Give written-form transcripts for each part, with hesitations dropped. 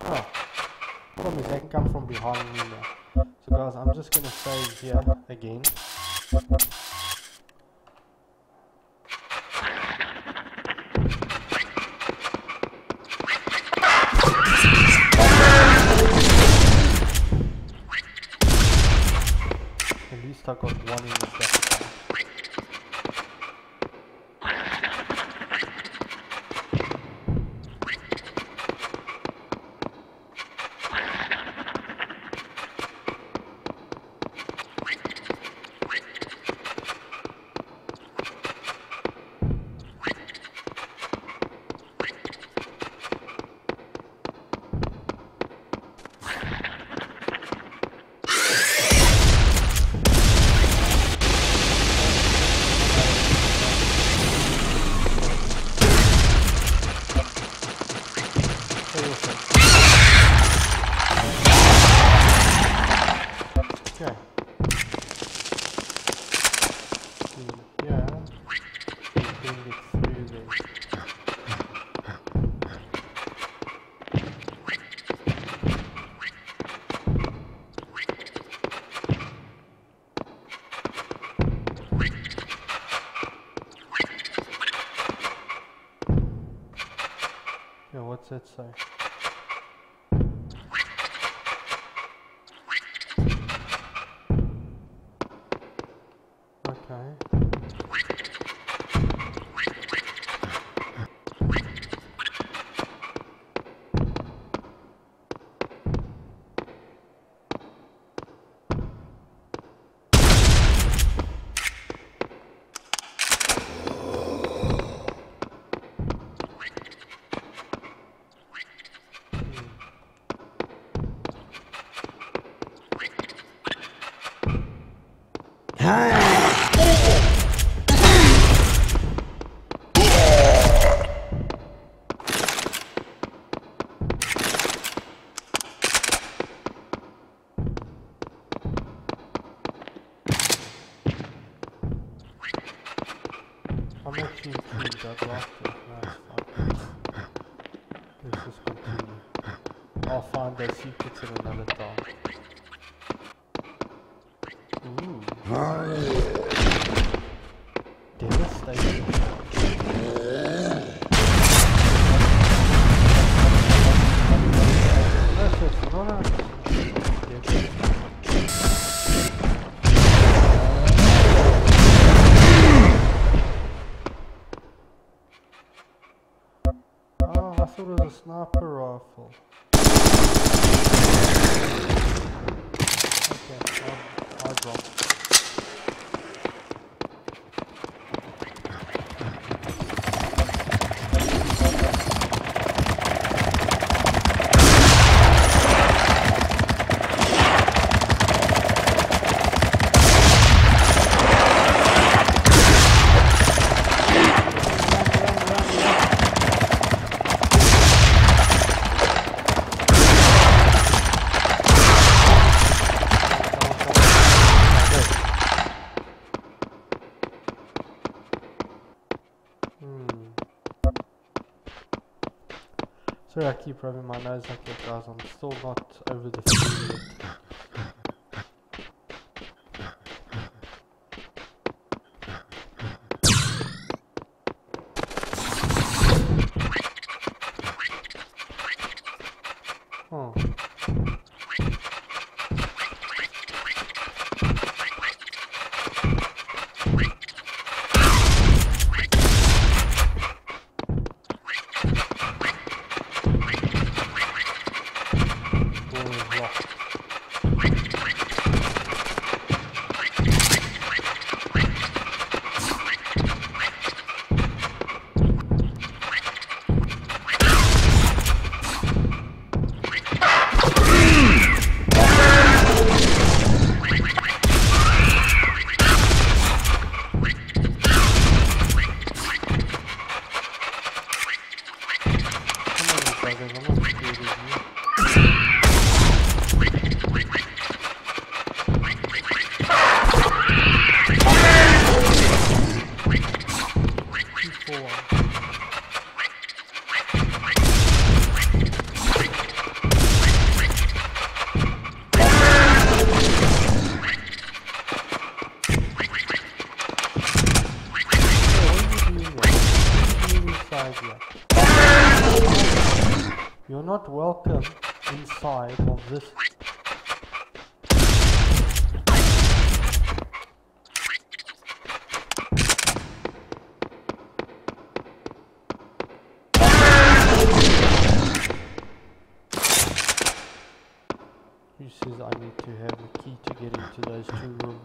Oh, problem is they can come from behind me now. So guys, I'm just gonna save here again. At least I got one in the back. Yeah, what's that say? Okay. I'm actually intrigued, I'd like to. Let's just continue. I'll find those secrets in another time. Ooh. Devastation. That's it, no. I thought it was a sniper rifle. Okay, I'll drop. Sorry, I keep rubbing my nose like that, guys. I'm still not over the flu yet. Oh. You're not welcome inside of this. Who says I need to have a key to get into those 2 rooms?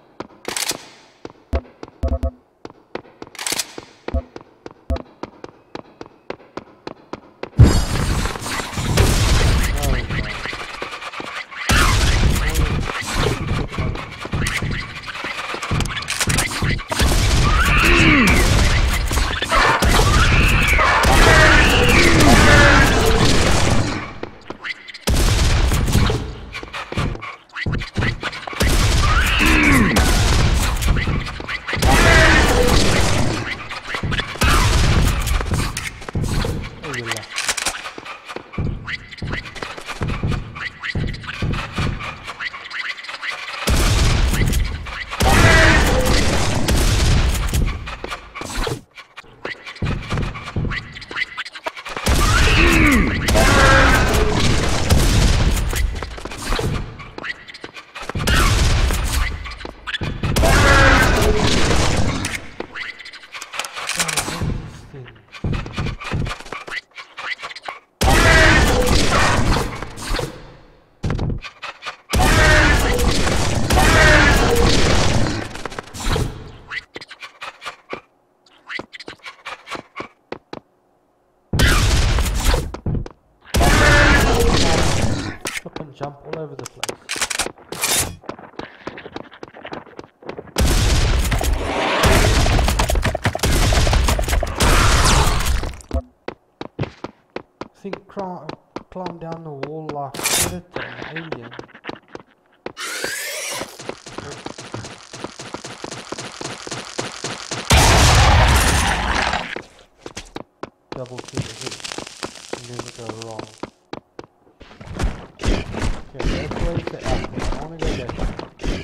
Jump all over the place. I think climb down the wall like Predator and Alien. Double to the hit. Never go wrong. Okay, that's where it's at. I want to go there.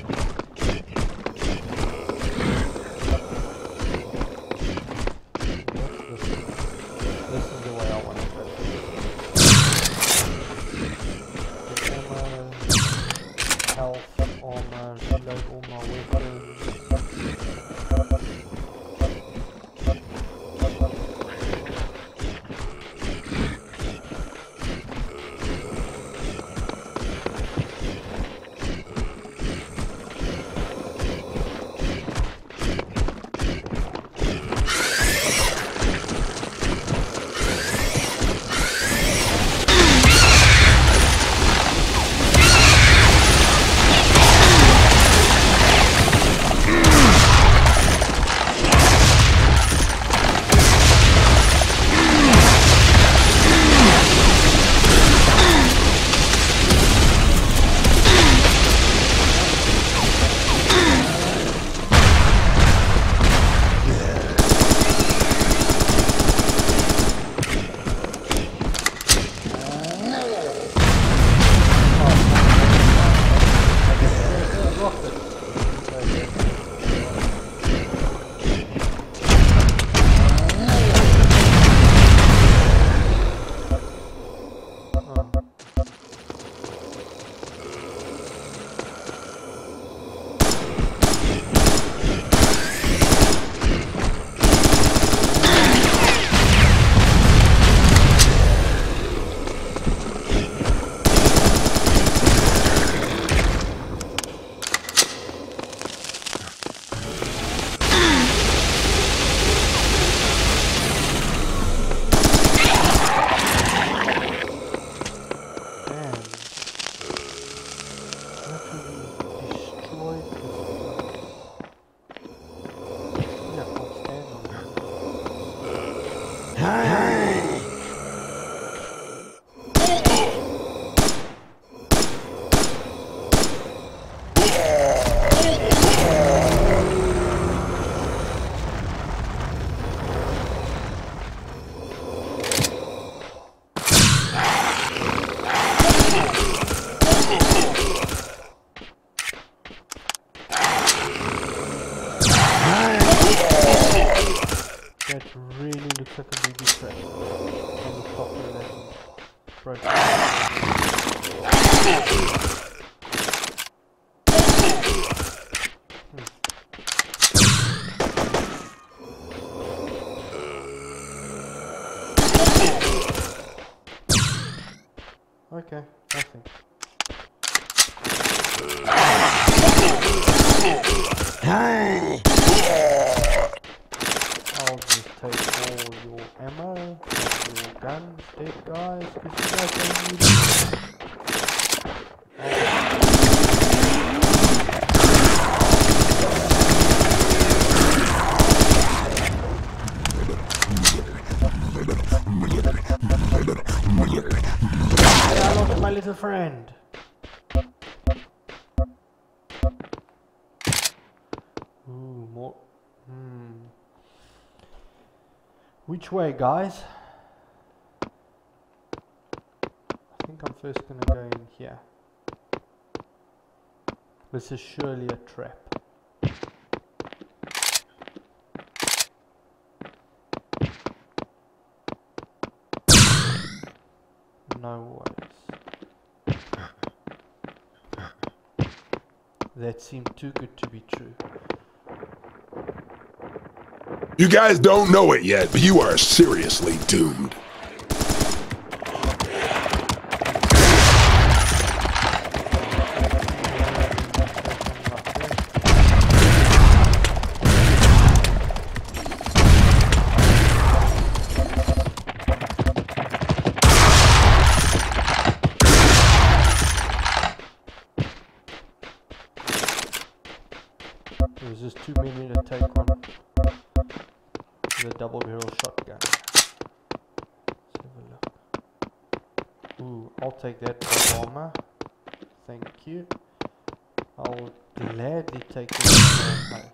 This is the way I want to go. Get ammo, health, armor, reload all my weapons. broken. Okay, nothing. I'll just take all your ammo and your guns, dead guys, because you guys don't need it. I lost my little friend. Ooh, more. Which way, guys? I think I'm first gonna go in here. This is surely a trap. No ways. That seemed too good to be true. You guys don't know it yet, but you are seriously doomed. There's just too many to take on the double barrel shotgun. Let's have a look. Ooh, I'll take that for armor. Thank you. I'll gladly take this for health.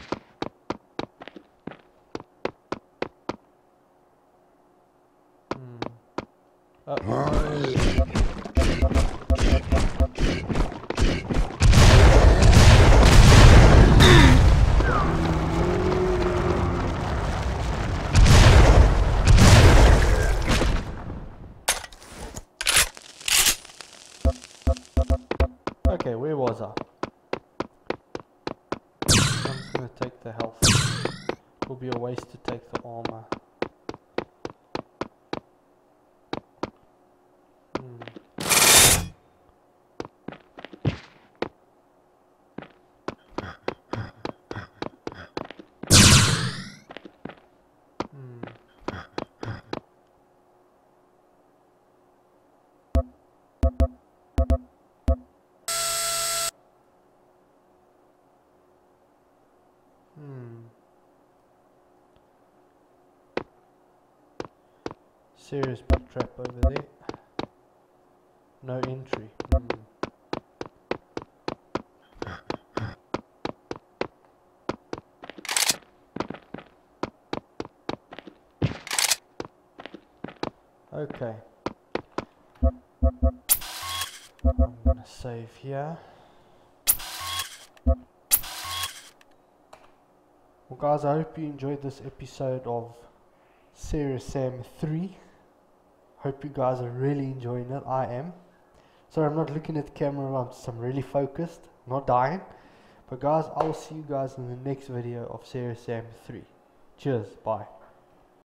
Okay, where was I? I'm just gonna take the health. It will be a waste to take the armor. Serious big trap over there. No entry. Okay. I'm gonna save here. Well guys, I hope you enjoyed this episode of Serious Sam 3. Hope you guys are really enjoying it. I am. Sorry, I'm not looking at the camera. I'm really focused. I'm not dying. But guys, I will see you guys in the next video of Serious Sam 3. Cheers. Bye.